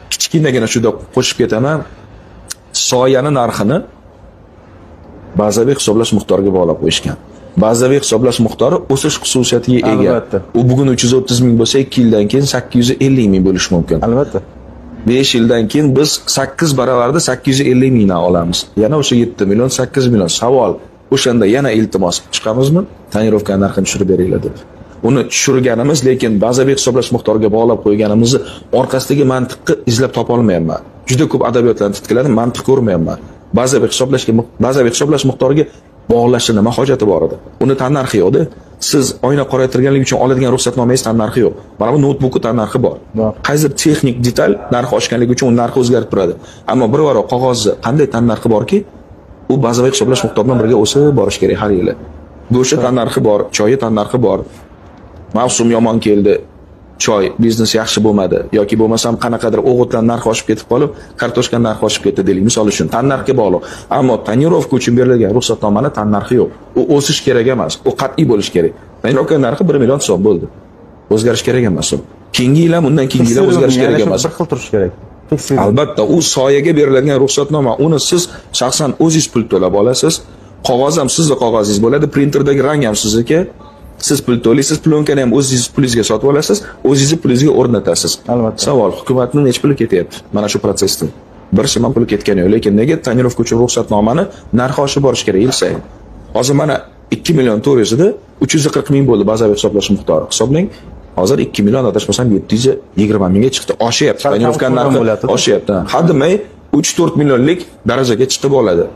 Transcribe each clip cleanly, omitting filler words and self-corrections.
Kichkinagina shunda qo'shib ketaman. Soyani narxini bazaviy hisoblash miqdoriga bog'lab qo'yishgan. Bazaviy hisoblash miqdori o'sish xususiyatiga ega. Albatta. U bugun 330 ming bo'lsa, 2 yildan keyin 850 ming bo'lishi mumkin. Albatta. 5 yildan keyin biz 8 baravarda 850 mingdan olamiz. Yana o'sha 7 million, 8 million. Savol, o'shanda yana iltimos chiqamizmi? Tonirovka narxini tushirib beringlar deb. Uni tushirganimiz, lekin bazaviy hisoblash miqdoriga bog'lab qo'yganimizni orqasidagi mantiqni izlab topa olmayapman. Juda ko'p adabiyotlarni titkiladi, mantiq ko'rmayapman. Bazaviy hisoblash miqdoriga bog'lashni nima hojati bor edi? Uni tannarxi yo'qda. Siz oyna qoraytirganlik uchun oladigan ruxsatnomangiz tannarxi yo'q. Mana bu notebookning tannarxi bor. Qaysi texnik detal narxi oshganligi uchun uni narxi o'zgarib turadi. Ammo bir varoq qog'ozni qanday tannarxi borki, u bazaviy hisoblash miqdoridan birga o'sib borish kerak har yili. Go'shti tannarxi bor, choyi tannarxi bor. Mavsum yomon keldi, choy biznes yaxshi bo'lmadi yoki bo'lmasam qanaqadir o'g'itdan narxi oshib ketib qolib, kartoshka narxi oshib ketdi deylik, misol uchun tannarxga bog'liq. Ammo tonirovka uchun berilgan ruxsatnomani tannarxi yo'q. U o'sish kerak emas, u qat'iy bo'lish kerak. Tonirovka narxi 1 million so'm bo'ldi. O'zgarish kerak emas u. Keyingi yil ham undan keyingi yil o'zgarish kerak emas. Bir xil turishi kerak. Albatta, u soyaga beriladigan ruxsatnoma, uni siz shaxsan o'zingiz pul to'lab olasiz. Qog'oz ham sizning qog'ozingiz bo'ladi, printerdagi rang ham sizniki. Siz pul to'laysiz, plonkani ham o'zingiz pulingizga sotib olasiz, o'zingiz pulingizga o'rnatasiz. Albatta. Savol, hukumatning nech puli ketyapti mana shu protsessdan? Bir shim ham puli ketgani yo'q, lekin nega tonirovka uchun ruxsatnomani narxi oshib borish kerak yil sayin? Hozir mana 2 million 400 ida 340 ming bo'ldi bazaviy hisoblash miqdori. Hisoblang, hozir 2 million adashmasam 720 mingga chiqdi. Oshyapti, tonirovka narxi oshyapti. Hademay 3-4 millionlik darajaga chiqib oladi.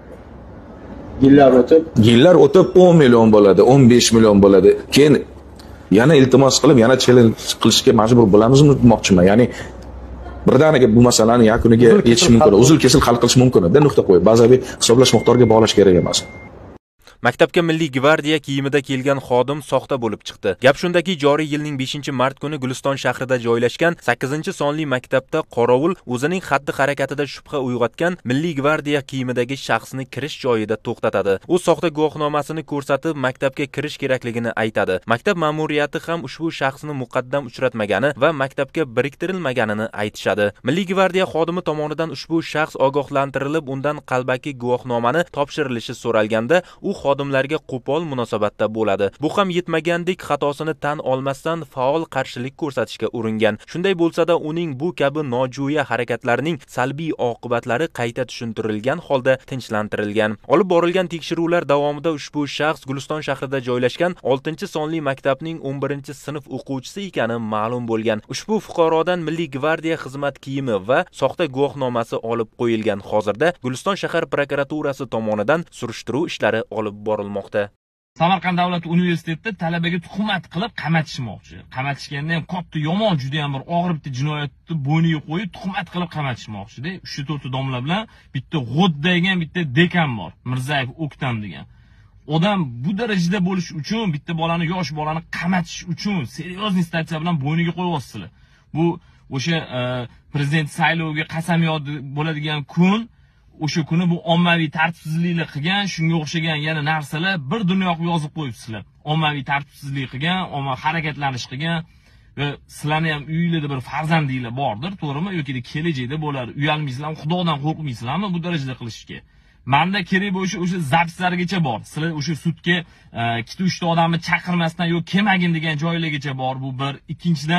Yillar o'tib 10 million bo'ladi, 15 million bo'ladi. Keyin yana iltimos qilib, yana challenge qilishga majbur bo'lamizmi demoqchiman. Ya'ni birdaniga bu masalani yakuniga yetish mumkin, uzil-kesil hal qilish mumkin edi, nuqta qo'yib, bazaviy hisoblash miqdoriga bog'lash kerak emas. Maktabga Milliy gvardiya kiyimida kelgan xodim soxta bo'lib chiqdi. Gap shundaki, joriy yilning 5-mart kuni Guliston shahrida joylashgan 8-sonli maktabda qorovul o'zining xatti-harakatida shubha uyg'otgan Milliy gvardiya kiyimidagi shaxsni kirish joyida to'xtatadi. U soxta guvohnomasini ko'rsatib, maktabga kirish kerakligini aytadi. Maktab ma'muriyati ham ushbu shaxsni muqaddam uchratmagani va maktabga biriktirilmaganini aytishadi. Milliy gvardiya xodimi tomonidan ushbu shaxs ogohlantirilib, undan qalbaki guvohnomani topshirilishi so'ralganda, u xodimlarga qo'pol munosabatda bo'ladi. Bu ham yetmagandek xatosini tan olmasdan faol qarshilik ko'rsatishga uringan. Shunday bo'lsa-da, uning bu kabi nojo'ya harakatlarining salbiy oqibatlari qayta tushuntirilgan holda tinchlantirilgan. Olib borilgan tekshiruvlar davomida ushbu shaxs Guliston shahrida joylashgan 6-sonli maktabning 11-sinf o'quvchisi ekani ma'lum bo'lgan. Ushbu fuqarodan Milliy gvardiya xizmat kiyimi va soxta guvohnomasi olib qo'yilgan. Hozirda Guliston shahar prokuraturasi tomonidan surishtiruv ishlari olib borilmoqda. Samarqand davlat universitetida talabaga tuhmat qilib qamatishmoqchi. Qamatishganda ham katta yomon, juda ham bir og'ir bitta jinoyatni bo'yniga qo'yib tuhmat qilib qamatishmoqchi-da. 3-4 domla bilan bitta G'od degan bitta dekan bor, Mirzayev O'ktam degan. Odam bu darajada bo'lish uchun, bitta bolani, yosh bolani qamatish uchun seryozni statsiya bilan bo'yniga qo'yyapsizlar. Bu o'sha prezident sayloviga qasamyod bo'ladigan kun, o'sha kuni bu ommaviy tartibsizliklar qilgan, shunga o'xshagan yana narsalar bir dunyo yozib qo'yibsizlar. Ommaviy tartibsizlik qilgan, ommaviy harakatlanish qilgan va sizlarning ham uyingizda bir farzandinglar bordir, to'g'rimi? Yoki kelajakda bo'lar. Uyalmaysizlarmi, Xudodan qo'rqmaysizlarmi bu darajada qilishga? Menda kerak bo'lsa o'sha zapislargacha bor. Sizlar o'sha sudga 2-3 ta odamni chaqirmasdan yo'q kelmagin degan joylargacha bor. Bu bir. Ikkinchidan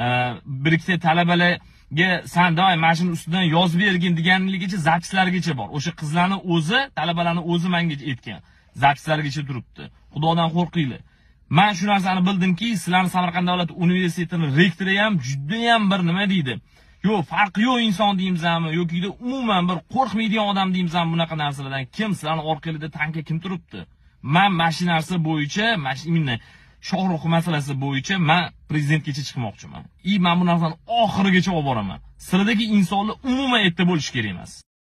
bir ikkita talabalar san doim mashina ustidan yozib bergin deganligicha zapislargacha bor. O'sha qizlarni o'zi, talabalarni o'zi menga aytgan. Zapislargacha turibdi. Xudodan qo'rqinglar. Men shu narsani bildimki, sizlarning Samarqand davlat universitetining rektori ham juda ham bir nima deydi? Yo'q, farqi yo'q inson deymizmi yoki umuman bir qo'rqmaydigan odam deymizmi bunaqa narsalardan? Kim sizlarning orqangizda tankga kim turibdi? Men mashinasi bo'yicha, mashina Shohruh masalasi bo'yicha men prezidentgacha chiqmoqchiman. Men bu narsani oxirigacha olib boraman. Siradagi insonlar umuman erta bo'lish kerak emas.